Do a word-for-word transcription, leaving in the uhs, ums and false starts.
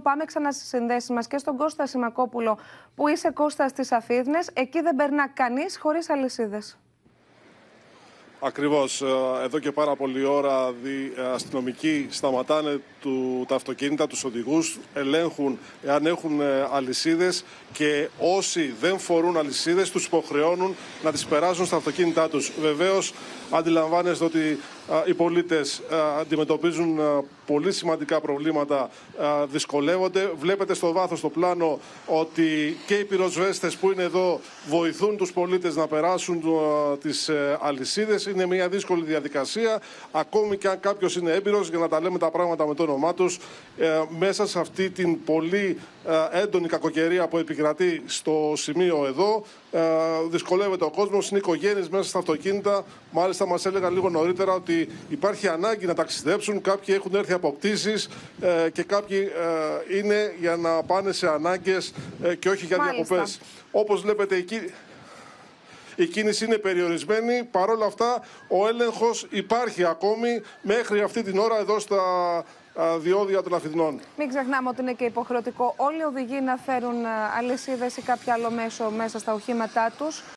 Πάμε ξανά στις συνδέσεις μας και στον Κώστα Σιμακόπουλο, που είσαι, Κώστα, στις Αφίδνες. Εκεί δεν περνά κανείς χωρίς αλυσίδες. Ακριβώς. Εδώ και πάρα πολλή ώρα οι αστυνομικοί σταματάνε του, τα αυτοκίνητα, τους οδηγούς, ελέγχουν εάν έχουν αλυσίδες και όσοι δεν φορούν αλυσίδες τους υποχρεώνουν να τις περάσουν στα αυτοκίνητά τους. Βεβαίως αντιλαμβάνεστε ότι α, οι πολίτες α, αντιμετωπίζουν α, πολύ σημαντικά προβλήματα, α, δυσκολεύονται. Βλέπετε στο βάθος, στο πλάνο, ότι και οι πυροσβέστες που είναι εδώ βοηθούν τους πολίτες να περάσουν α, τις α, αλυσίδες. Είναι μια δύσκολη διαδικασία, ακόμη και αν κάποιος είναι έμπειρος, για να τα λέμε τα πράγματα με το όνομά τους, ε, μέσα σε αυτή την πολύ ε, έντονη κακοκαιρία που επικρατεί στο σημείο εδώ, ε, δυσκολεύεται ο κόσμος, είναι οικογένειες μέσα στα αυτοκίνητα. Μάλιστα μας έλεγαν λίγο νωρίτερα ότι υπάρχει ανάγκη να ταξιδέψουν, κάποιοι έχουν έρθει από πτήσεις ε, και κάποιοι ε, είναι για να πάνε σε ανάγκες ε, και όχι για Μάλιστα. διακοπές. Όπως βλέπετε εκεί, η κίνηση είναι περιορισμένη. Παρ' όλα αυτά, ο έλεγχος υπάρχει ακόμη μέχρι αυτή την ώρα εδώ στα διόδια των Αφιδνών. Μην ξεχνάμε ότι είναι και υποχρεωτικό όλοι οι οδηγοί να φέρουν αλυσίδες ή κάποιο άλλο μέσο μέσα στα οχήματά τους.